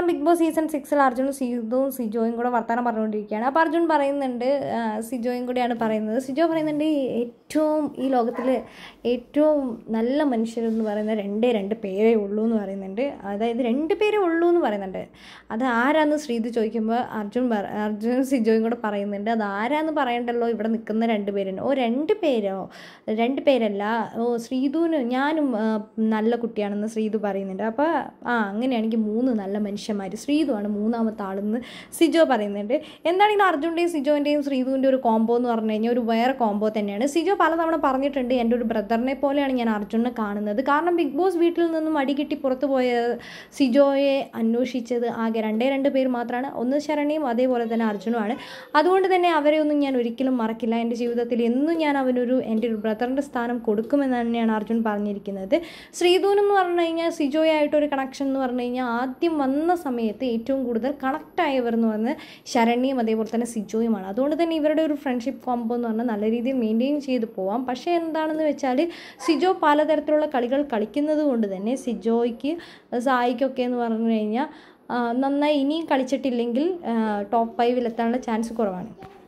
കാരണം big boss season 6 അർജുനും സീതുവും സിജോയും കൂടെ വർത്തമാനം പറഞ്ഞുകൊണ്ടിരിക്കുകയാണ്. അപ്പോൾ അർജുൻ പറയുന്നുണ്ട്, സിജോയും കൂടിയാണ് പറയുന്നത്. സിജോ പറയുന്നുണ്ട് ഈ ലോകത്തിൽ ഏറ്റവും നല്ല മനുഷ്യരെന്ന് പറയുന്ന രണ്ട് പേരേ ഉള്ളൂ എന്ന് പറയുന്നുണ്ട്. അതായത് 2 പേരേ ഉള്ളൂ എന്ന് പറയുന്നുണ്ട്. അത് ആരാന്ന് ശ്രീതു ചോദിക്കുമ്പോൾ അർജുൻ സിജോയും കൂടെ പറയുന്നുണ്ട്, അത് ആരാന്ന് പറയണ്ടല്ലോ, ഇവിടെ നിൽക്കുന്ന 2 പേരുണ്ട്. 2 പേരോ? 2 പേരല്ല, ശ്രീതുവിന് ഞാനും നല്ല കുട്ടിയാണെന്ന് ശ്രീതു പറയുന്നുണ്ട്. അപ്പോൾ അങ്ങനെയാണെങ്കിൽ 3 നല്ല മനുഷ്യന്മാർ, ശ്രീതുവാണ് 3ാമത്തെ ആളെന്ന് സിജോ പറയുന്നുണ്ട്. എന്താണെങ്കിലും അർജുൻ്റെയും സിജോൻ്റെയും ശ്രീതുവിൻ്റെ ഒരു കോംബോ എന്ന് പറഞ്ഞു കഴിഞ്ഞാൽ ഒരു വേറെ കോംബോ തന്നെയാണ്. സിജോ പലതവണ പറഞ്ഞിട്ടുണ്ട്, എൻ്റെ ഒരു ബ്രദറിനെ പോലെയാണ് ഞാൻ അർജുനെ കാണുന്നത്. കാരണം ബിഗ് ബോസ് വീട്ടിൽ നിന്നും അടികിട്ടി പുറത്തു പോയ സിജോയെ അന്വേഷിച്ചത് ആകെ 2 പേര് മാത്രമാണ്. ഒന്ന് ശരണ്യയും അതേപോലെ തന്നെ അർജുനുമാണ്. അതുകൊണ്ട് തന്നെ അവരെ ഒന്നും ഞാൻ ഒരിക്കലും മറക്കില്ല. എൻ്റെ ജീവിതത്തിൽ എന്നും ഞാൻ എൻ്റെ ഒരു ബ്രദറിൻ്റെ സ്ഥാനം കൊടുക്കുമെന്ന് തന്നെയാണ് അർജുൻ പറഞ്ഞിരിക്കുന്നത്. ശ്രീധുവിനെന്ന് പറഞ്ഞു കഴിഞ്ഞാൽ സിജോയായിട്ടൊരു കണക്ഷൻ എന്ന് പറഞ്ഞു കഴിഞ്ഞാൽ ആദ്യം വന്ന സമയത്ത് ഏറ്റവും കൂടുതൽ കണക്റ്റായവർ എന്ന് പറഞ്ഞാൽ ശരണ്യയും അതേപോലെ തന്നെ സിജോയുമാണ്. അതുകൊണ്ട് തന്നെ ഇവരുടെ ഒരു ഫ്രണ്ട്ഷിപ്പ് കോംബോ എന്ന് പറഞ്ഞാൽ നല്ല രീതിയിൽ മെയിൻറ്റെയിൻ ചെയ്ത് പോവാം. പക്ഷേ എന്താണെന്ന് വെച്ചാൽ സിജോ പലതരത്തിലുള്ള കളികൾ കളിക്കുന്നത് കൊണ്ട് തന്നെ സായിക്കൊക്കെ എന്ന് പറഞ്ഞു കഴിഞ്ഞാൽ നന്നായി ഇനിയും കളിച്ചിട്ടില്ലെങ്കിൽ ടോപ്പ് 5 എത്താനുള്ള ചാൻസ് കുറവാണ്.